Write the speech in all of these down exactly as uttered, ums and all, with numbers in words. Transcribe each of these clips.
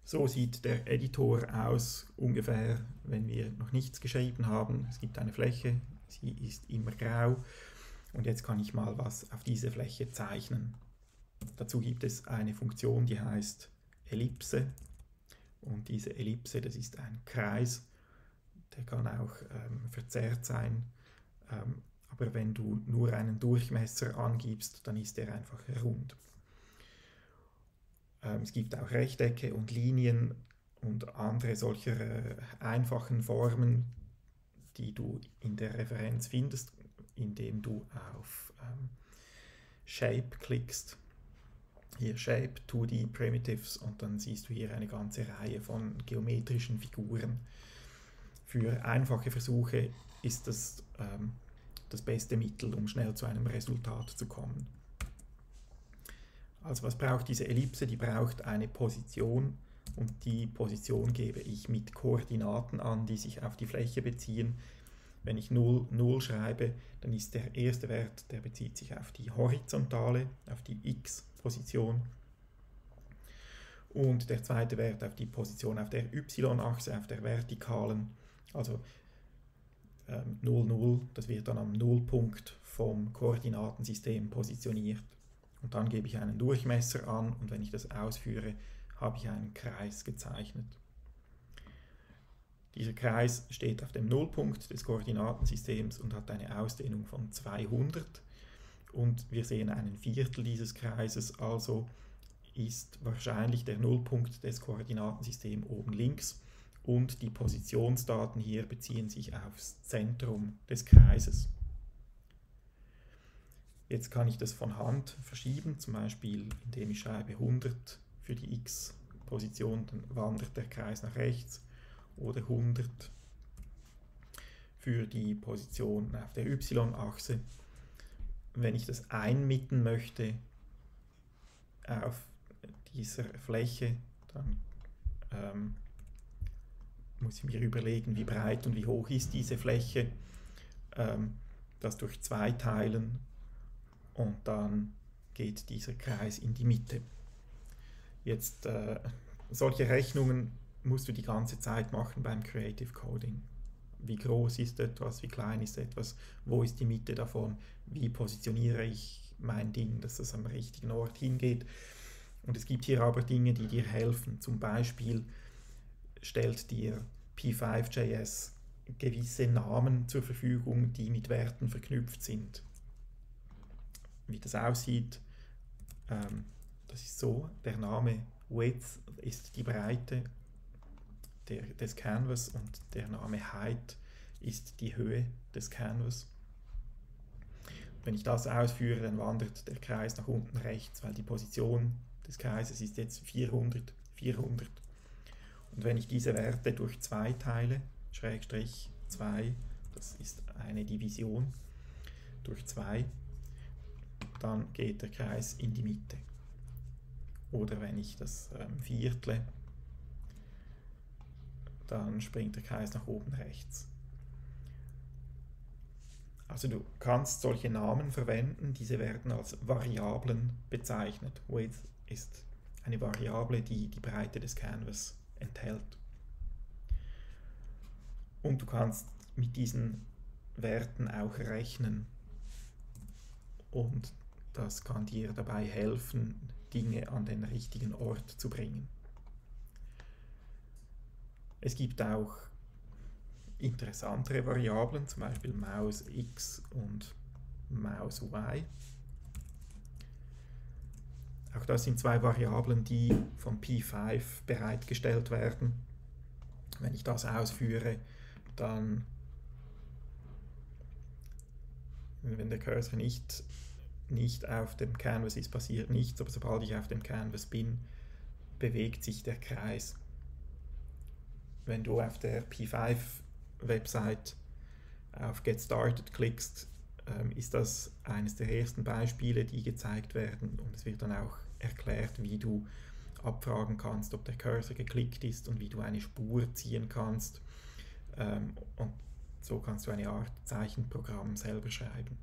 So sieht der Editor aus, ungefähr, wenn wir noch nichts geschrieben haben. Es gibt eine Fläche, sie ist immer grau und jetzt kann ich mal was auf diese Fläche zeichnen. Dazu gibt es eine Funktion, die heißt Ellipse, und diese Ellipse, das ist ein Kreis, der kann auch ähm, verzerrt sein, ähm, aber wenn du nur einen Durchmesser angibst, dann ist er einfach rund. Ähm, es gibt auch Rechtecke und Linien und andere solcher äh, einfachen Formen, die du in der Referenz findest, indem du auf ähm, Shape klickst. Hier Shape, zwei D Primitives, und dann siehst du hier eine ganze Reihe von geometrischen Figuren. Für einfache Versuche ist das ähm, das beste Mittel, um schnell zu einem Resultat zu kommen. Also was braucht diese Ellipse? Die braucht eine Position, und die Position gebe ich mit Koordinaten an, die sich auf die Fläche beziehen. Wenn ich null, null schreibe, dann ist der erste Wert, der bezieht sich auf die horizontale, auf die x-Position, und der zweite Wert auf die Position auf der y-Achse, auf der vertikalen, also ähm, null, null, das wird dann am Nullpunkt vom Koordinatensystem positioniert. Und dann gebe ich einen Durchmesser an, und wenn ich das ausführe, habe ich einen Kreis gezeichnet. Dieser Kreis steht auf dem Nullpunkt des Koordinatensystems und hat eine Ausdehnung von zweihundert. Und wir sehen einen Viertel dieses Kreises, also ist wahrscheinlich der Nullpunkt des Koordinatensystems oben links, und die Positionsdaten hier beziehen sich aufs Zentrum des Kreises. Jetzt kann ich das von Hand verschieben, zum Beispiel indem ich schreibe hundert für die x-Position, dann wandert der Kreis nach rechts, oder hundert für die Position auf der y-Achse. Wenn ich das einmitten möchte auf dieser Fläche, dann ähm, muss ich mir überlegen, wie breit und wie hoch ist diese Fläche, ähm, das durch zwei teilen, und dann geht dieser Kreis in die Mitte. Jetzt äh, solche Rechnungen musst du die ganze Zeit machen beim Creative Coding. Wie groß ist etwas, wie klein ist etwas, wo ist die Mitte davon, wie positioniere ich mein Ding, dass es am richtigen Ort hingeht. Und es gibt hier aber Dinge, die dir helfen. Zum Beispiel stellt dir P fünf Punkt J S gewisse Namen zur Verfügung, die mit Werten verknüpft sind. Wie das aussieht, ähm, das ist so: der Name Width ist die Breite der, des Canvas, und der Name Height ist die Höhe des Canvas. Wenn ich das ausführe, dann wandert der Kreis nach unten rechts, weil die Position des Kreises ist jetzt vierhundert, vierhundert. Und wenn ich diese Werte durch zwei teile, Schrägstrich zwei, das ist eine Division, durch zwei, dann geht der Kreis in die Mitte. Oder wenn ich das ähm, viertle, dann springt der Kreis nach oben rechts. Also du kannst solche Namen verwenden, diese werden als Variablen bezeichnet. Width ist eine Variable, die die Breite des Canvas enthält. Und du kannst mit diesen Werten auch rechnen, und das kann dir dabei helfen, Dinge an den richtigen Ort zu bringen. Es gibt auch interessantere Variablen, zum Beispiel Maus X und Maus Y. Auch das sind zwei Variablen, die von P fünf bereitgestellt werden. Wenn ich das ausführe, dann, wenn der Cursor nicht, nicht auf dem Canvas ist, passiert nichts, aber sobald ich auf dem Canvas bin, bewegt sich der Kreis. Wenn du auf der P fünf Website auf Get Started klickst, ähm, ist das eines der ersten Beispiele, die gezeigt werden, und es wird dann auch erklärt, wie du abfragen kannst, ob der Cursor geklickt ist, und wie du eine Spur ziehen kannst, ähm, und so kannst du eine Art Zeichenprogramm selber schreiben.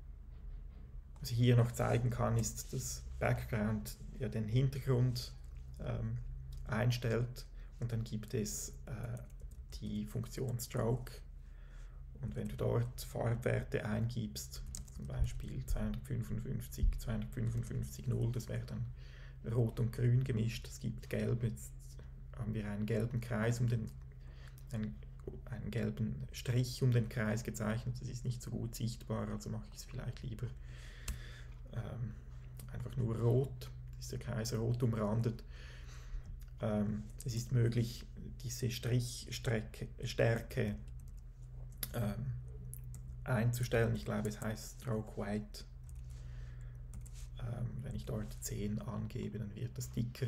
Was ich hier noch zeigen kann, ist das Background, ja, den Hintergrund ähm, einstellt. Und dann gibt es äh, die Funktion Stroke. Und wenn du dort Farbwerte eingibst, zum Beispiel zweihundertfünfundfünfzig, zweihundertfünfundfünfzig, null, das wäre dann Rot und Grün gemischt. Es gibt Gelb, jetzt haben wir einen gelben Kreis um den, einen, einen gelben Strich um den Kreis gezeichnet. Das ist nicht so gut sichtbar, also mache ich es vielleicht lieber ähm, einfach nur rot. Ist der Kreis rot umrandet. Ähm, es ist möglich, diese Strichstärke ähm, einzustellen. Ich glaube, es heißt Stroke White. Ähm, wenn ich dort zehn angebe, dann wird das dicker.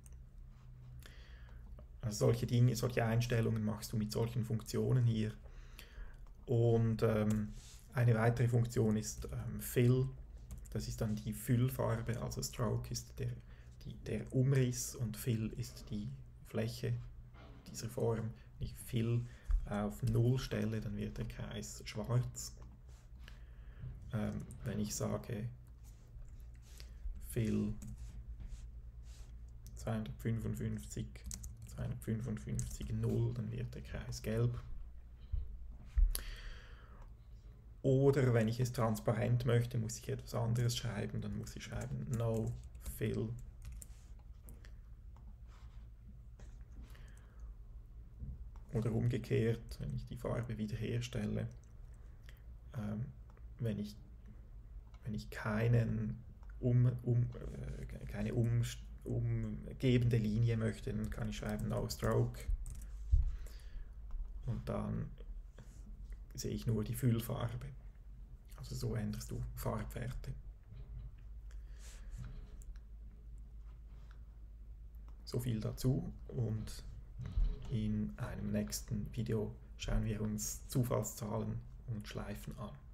Also solche Dinge, solche Einstellungen machst du mit solchen Funktionen hier. Und ähm, eine weitere Funktion ist ähm, Fill. Das ist dann die Füllfarbe. Also Stroke ist der, die, der Umriss und Fill ist die Fläche dieser Form. Wenn ich Fill auf null stelle, dann wird der Kreis schwarz. Ähm, wenn ich sage Fill zweihundertfünfundfünfzig, zweihundertfünfundfünfzig, null, dann wird der Kreis gelb. Oder wenn ich es transparent möchte, muss ich etwas anderes schreiben, dann muss ich schreiben No Fill. Oder umgekehrt, wenn ich die Farbe wiederherstelle, ähm, wenn ich, wenn ich keinen um, um, äh, keine um, umgebende Linie möchte, dann kann ich schreiben No Stroke und dann sehe ich nur die Füllfarbe. Also so änderst du Farbwerte. So viel dazu, und in einem nächsten Video schauen wir uns Zufallszahlen und Schleifen an.